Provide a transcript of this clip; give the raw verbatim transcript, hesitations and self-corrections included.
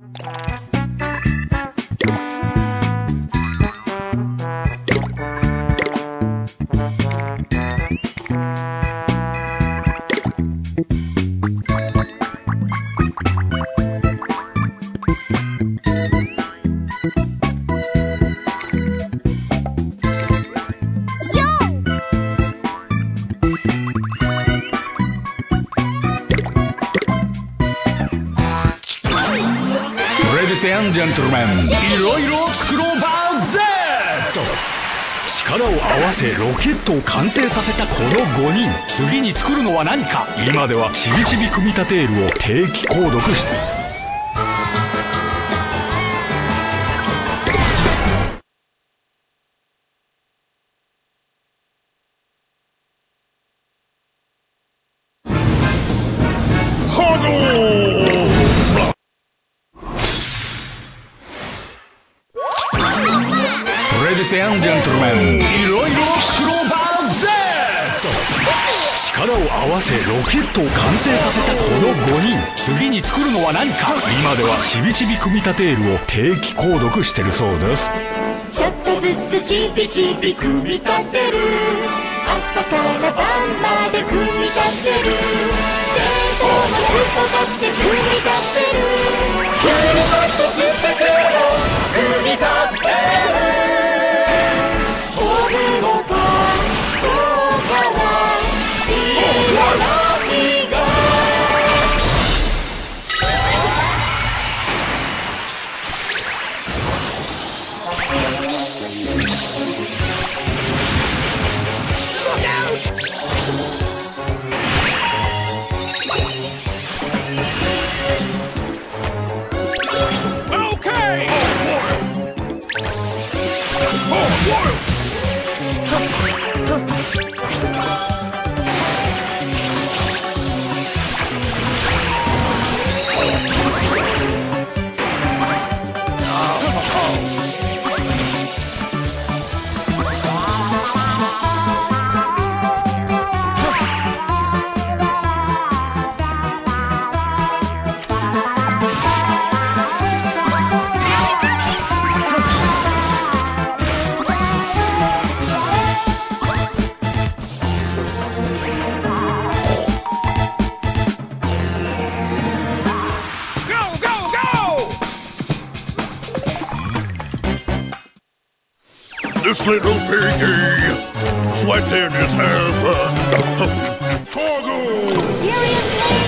ジェントルメン、いろいろ作ろうバー ゼット。 力を合わせロケットを完成させたこのごにん、次に作るのは何か。今ではちびちび組み立てールを定期購読している。ジェントルメン、いろいろ作ろうバー ゼット。 力を合わせロケットを完成させたこのごにん、次に作るのは何か。今ではちびちび組み立てールを定期購読してるそうです。 ちょっとずつちびちび組み立てる、朝から晩まで組み立てる、電灯のスポとして組み立てる、くるっと全てを組み立てる。 This little piggy, sweating his heaven. Toggle! Seriously?